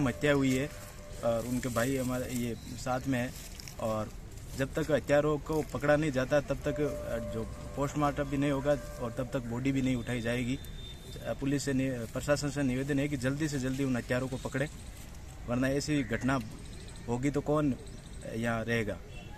निर्मम हत्या हुई है और उनके भाई हमारे ये साथ में है। और जब तक हत्यारों को पकड़ा नहीं जाता तब तक जो पोस्टमार्टम भी नहीं होगा और तब तक बॉडी भी नहीं उठाई जाएगी। पुलिस से प्रशासन से निवेदन है कि जल्दी से जल्दी उन हत्यारों को पकड़े, वरना ऐसी घटना होगी तो कौन यहाँ रहेगा।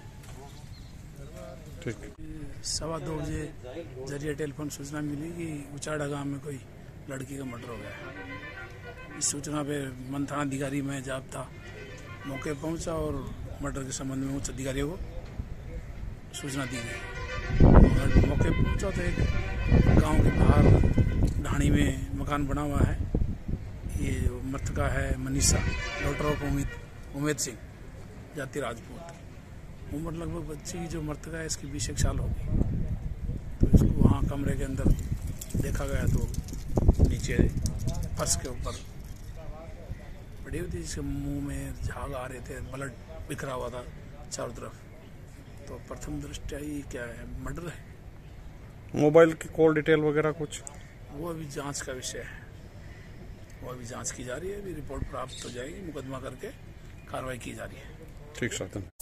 ठीक। 2:15 बजे जरिए टेलीफोन सूचना मिली कि उचाड़ा गांव में कोई लड़की का मर्डर हो गया। इस सूचना पे मन थाना अधिकारी मैं जाब्ता मौके पहुंचा और मर्डर के संबंध में उच्च अधिकारियों को सूचना दी गई। मौके पहुंचा तो एक गांव के बाहर ढाणी में मकान बना हुआ है। ये मृतका है मनीषा, डॉटर ऑफ उमेद सिंह, जाति राजपूत। उम्र लगभग बच्ची की जो मृतका है इसकी 20 साल होगी। तो इसको वहाँ कमरे के अंदर देखा गया तो नीचे फर्श के ऊपर पड़ी हुई थी, जिसके मुंह में झाग आ रहे थे, ब्लड बिखरा हुआ था चारों तरफ। तो प्रथम दृष्टया ये क्या है, मर्डर है। मोबाइल की कॉल डिटेल वगैरह कुछ वो अभी जांच का विषय है, वो अभी जांच की जा रही है। अभी रिपोर्ट प्राप्त हो जाएगी, मुकदमा करके कार्रवाई की जा रही है। ठीक सर।